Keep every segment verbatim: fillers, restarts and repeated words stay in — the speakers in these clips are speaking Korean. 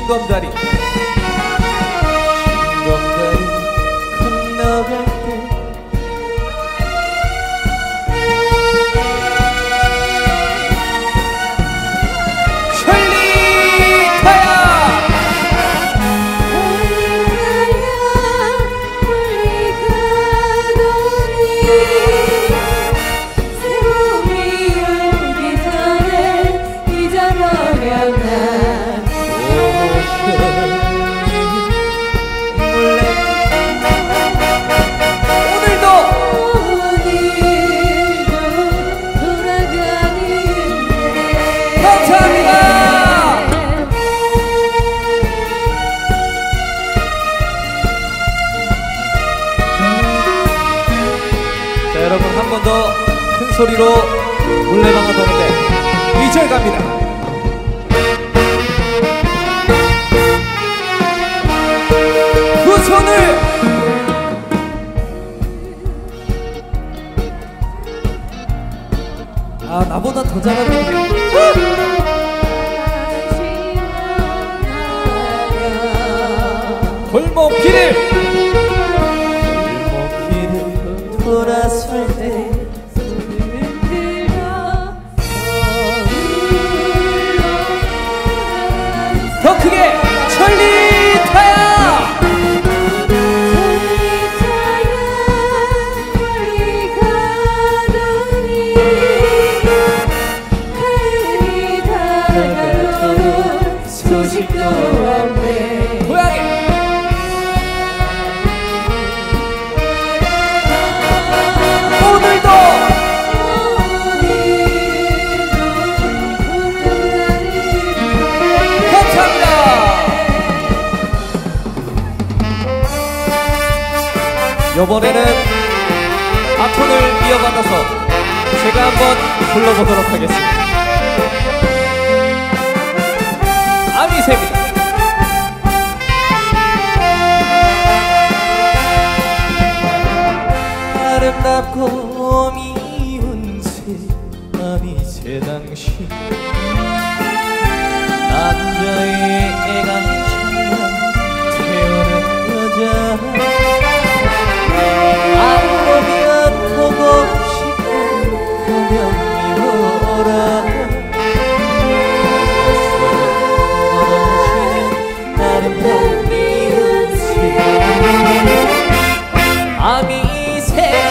징검다리 징검다리 건너갈 때 여러분 한 번 더 큰 소리로 물레방아 도는데 이 절 갑니다. 두 손을 아 나보다 더 잘하네. 골목길을 골목길을 돌아설 때 더 크게 천리타야 멀리 가더니 가을이 다가도 소식도 없네. 고양이 오늘도 감사합니다. 이번에는 바톤을 이어받아서 제가 한번 불러보도록 하겠습니다. 아미새입니다. 아름답고 미운 새 아미새 당신 남자의 애강처럼 태우는 여자 안 보면 보고 싶고 보면 미워라 멀어지는 아름다운 미운 새 아미새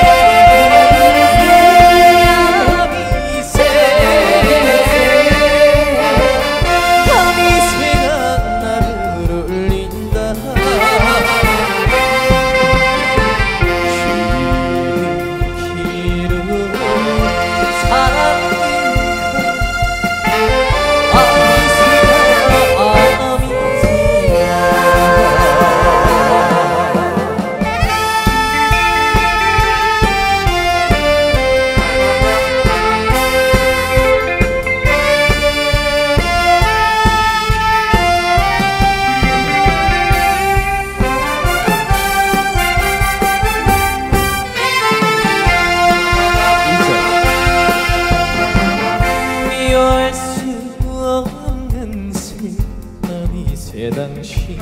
새 당신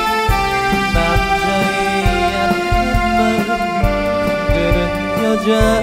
남자의 약한 마음 흔드는 여자